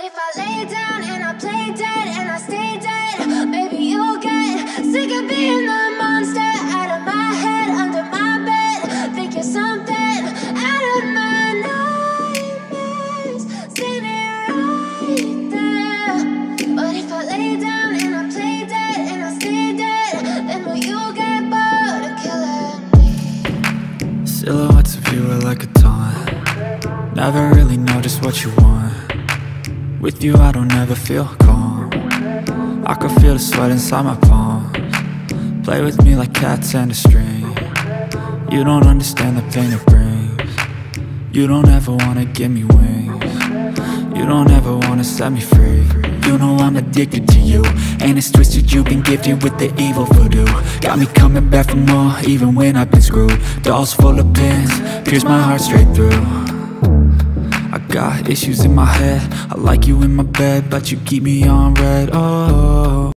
if I lay down and I play dead and I stay dead, maybe you'll get sick of being the monster out of my head, under my bed. Think you're something out of my nightmares, standing right there. But if I lay down and I play dead and I stay dead, then will you get bored of killing me? Silhouettes of you are like a taunt. Never really know just what you want. With you I don't ever feel calm. I can feel the sweat inside my palms. Play with me like cats and a string. You don't understand the pain it brings. You don't ever wanna give me wings. You don't ever wanna set me free. You know I'm addicted to you, and it's twisted, you've been gifted with the evil voodoo. Got me coming back for more, even when I've been screwed. Dolls full of pins, pierce my heart straight through. I got issues in my head, I like you in my bed, but you keep me on red, oh.